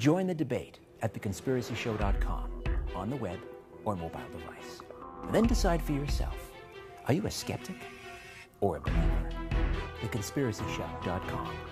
Join the debate at theconspiracyshow.com, on the web or mobile device. And then decide for yourself. Are you a skeptic or a believer? theconspiracyshow.com.